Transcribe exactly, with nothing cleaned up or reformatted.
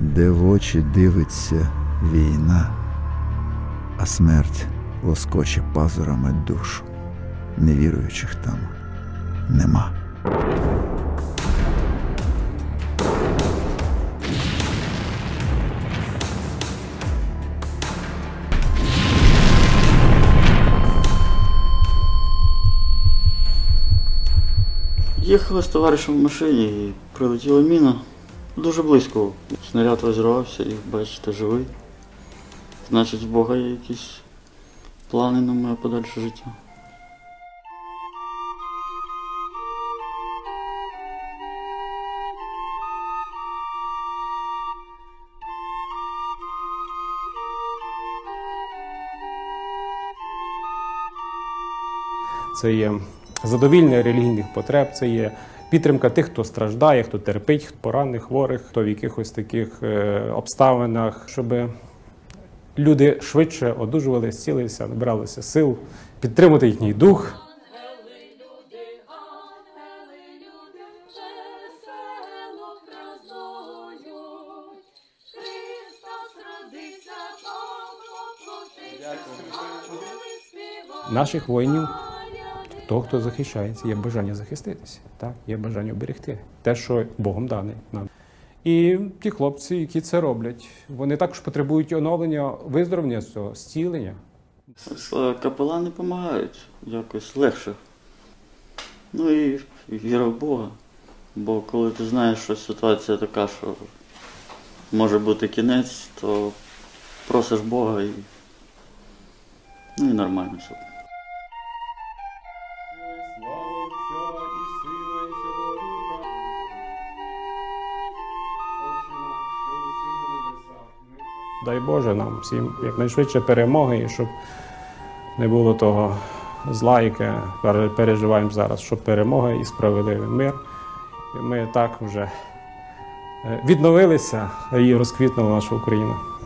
де в очі дивиться війна, а смерть лоскоче пазурами душу. Невіруючих там нема. Їхали з товаришем в машині і прилетіла міна. Дуже близько. Снаряд розірвався і, бачите, живий. Значить, в Бога є якісь плани на моє подальше життя. Це є задовільнення релігійних потреб, це є підтримка тих, хто страждає, хто терпить, хто поранених, хворих, хто в якихось таких обставинах, щоб люди швидше одужували, зцілилися, набиралися сил, підтримати їхній дух. Наших воїнів, того, хто захищається, є бажання захиститися, так? Є бажання оберегти те, що Богом дане нам. І ті хлопці, які це роблять, вони також потребують оновлення, виздоровлення цього, зцілення. Капелани допомагають якось легше. Ну і віра в Бога. Бо коли ти знаєш, що ситуація така, що може бути кінець, то просиш Бога і, ну, і нормально все. Дай Боже нам всім якнайшвидше перемоги, і щоб не було того зла, яке переживаємо зараз, щоб перемога і справедливий мир. І ми так вже відновилися і розквітнула наша Україна.